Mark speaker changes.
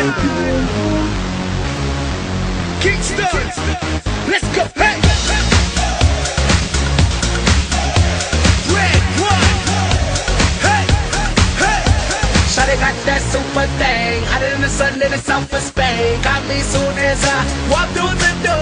Speaker 1: Kickstart, let's go, hey! Red one, hey, hey! Shawty got that super thing, hotter than the sun in the south of Spain. Got me soon as I walk through the door.